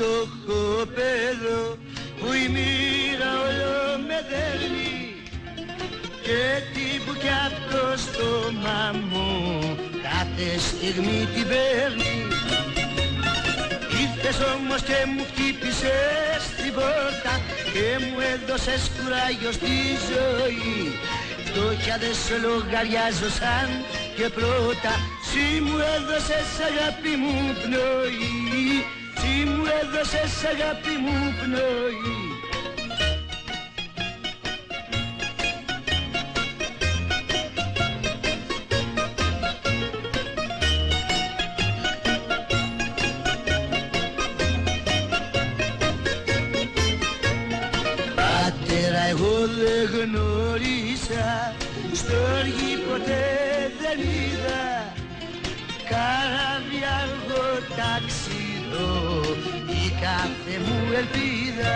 φτωχοπέδο που η μοίρα όλο με δέρνει και τύπου κι απ' το στόμα μου κάθε στιγμή την παίρνει. Ήρθες όμως και μου χτύπησες την πόρτα και μου έδωσες κουράγιο στη ζωή. Φτώχεια δεν σε λογαριάζω σαν και πρώτα. Συ μου έδωσες αγάπη μου πνοή, συ μου έδωσες αγάπη μου πνοή. Εγώ δεν γνώρισα, στοργή ποτέ δεν είδα, καράβι αργό ταξίδο, η κάθε μου ελπίδα.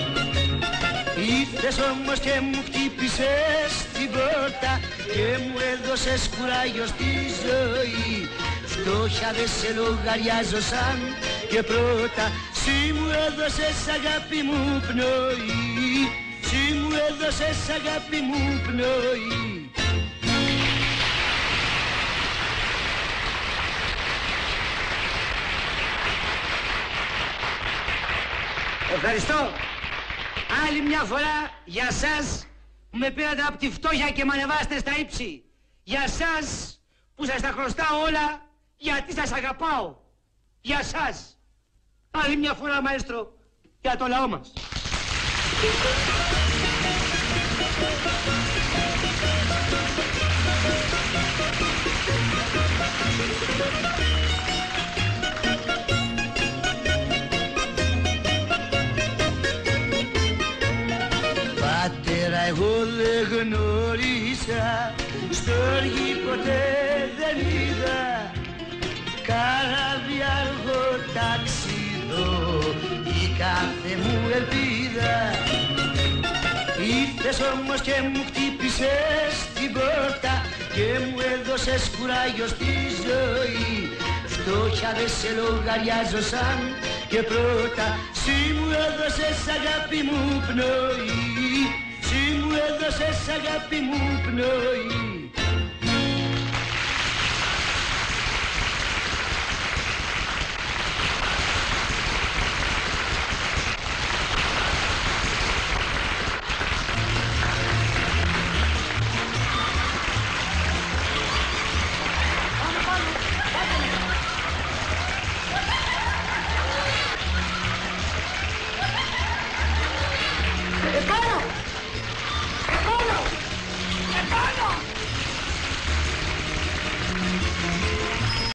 Ήρθες όμως και μου χτύπησες την πόρτα και μου έδωσες κουράγιο στη ζωή. Φτώχεια δεν σε λογαριάζω σαν και πρώτα. Συ μου έδωσες αγάπη μου πνοή, συ μου έδωσες αγάπη μου πνοή. Ευχαριστώ. Άλλη μια φορά για σας που με πήρατε από τη φτώχεια και με ανεβάσετε στα ύψη. Για σας που σας τα χρωστάω όλα γιατί σας αγαπάω. Για σας. Άλλη μια φορά, μαέστρο, για το λαό μας. Πατέρα, εγώ δεν γνώρισα, στοργή ποτέ δεν είδα, καράβι αργό ταξίδο, η κάθε μου ελπίδα. Ήρθες όμως και μου χτύπησες την πόρτα και μου έδωσες κουράγιο στη ζωή. Φτώχεια δεν σε λογαριάζω σαν και πρώτα. Συ μου έδωσες αγάπη μου πνοή, συ μου έδωσες αγάπη μου πνοή.